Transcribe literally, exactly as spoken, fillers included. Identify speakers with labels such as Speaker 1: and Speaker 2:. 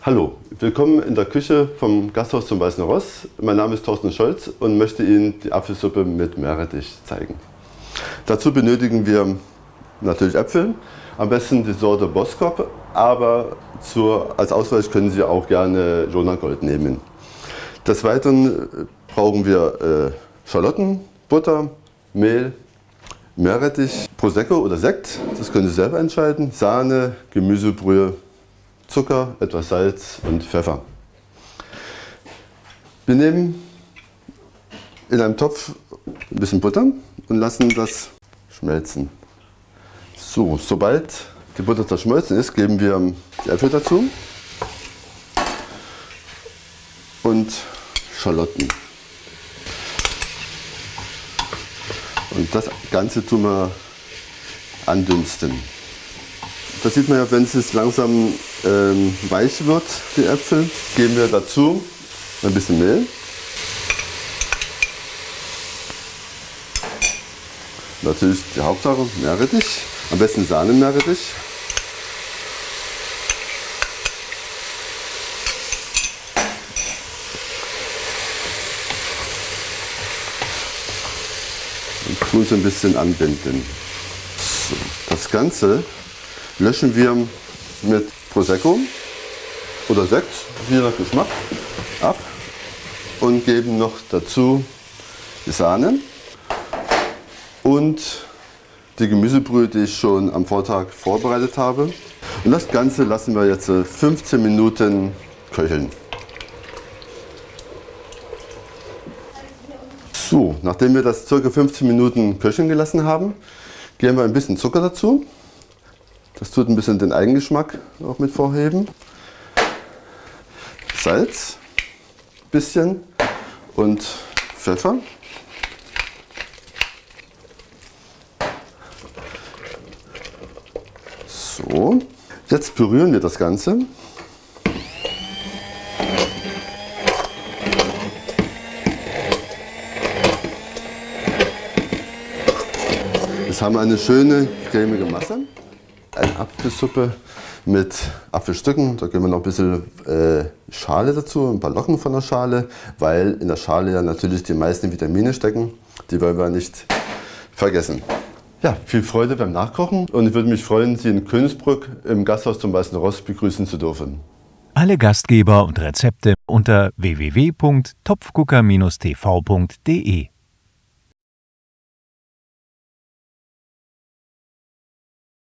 Speaker 1: Hallo, willkommen in der Küche vom Gasthaus zum Weißen Ross. Mein Name ist Thorsten Scholz und möchte Ihnen die Apfelsuppe mit Meerrettich zeigen. Dazu benötigen wir natürlich Äpfel, am besten die Sorte Boskop, aber zur, als Ausweich können Sie auch gerne Jonagold nehmen. Des Weiteren brauchen wir äh, Schalotten, Butter, Mehl, Meerrettich, Prosecco oder Sekt, das können Sie selber entscheiden, Sahne, Gemüsebrühe, Zucker, etwas Salz und Pfeffer. Wir nehmen in einem Topf ein bisschen Butter und lassen das schmelzen. So, sobald die Butter zerschmolzen ist, geben wir die Äpfel dazu und Schalotten. Und das Ganze tun wir andünsten. Das sieht man ja, wenn es langsam ähm, weich wird, die Äpfel, geben wir dazu ein bisschen Mehl. Natürlich die Hauptsache Meerrettich, am besten Sahne-Meerrettich. Und tun es ein bisschen anbinden. So, das Ganze löschen wir mit Prosecco oder Sekt, je nach Geschmack, ab und geben noch dazu die Sahne und die Gemüsebrühe, die ich schon am Vortag vorbereitet habe. Und das Ganze lassen wir jetzt fünfzehn Minuten köcheln. So, nachdem wir das ca. fünfzehn Minuten köcheln gelassen haben, geben wir ein bisschen Zucker dazu. Das tut ein bisschen den Eigengeschmack auch mit vorheben. Salz, bisschen und Pfeffer. So, jetzt pürieren wir das Ganze. Jetzt haben wir eine schöne cremige Masse. Eine Apfelsuppe mit Apfelstücken, da geben wir noch ein bisschen äh, Schale dazu, ein paar Locken von der Schale, weil in der Schale ja natürlich die meisten Vitamine stecken, die wollen wir nicht vergessen. Ja, viel Freude beim Nachkochen und ich würde mich freuen, Sie in Königsbrück im Gasthaus zum Weißen Ross begrüßen zu dürfen.
Speaker 2: Alle Gastgeber und Rezepte unter w w w punkt topfgucker Bindestrich t v punkt de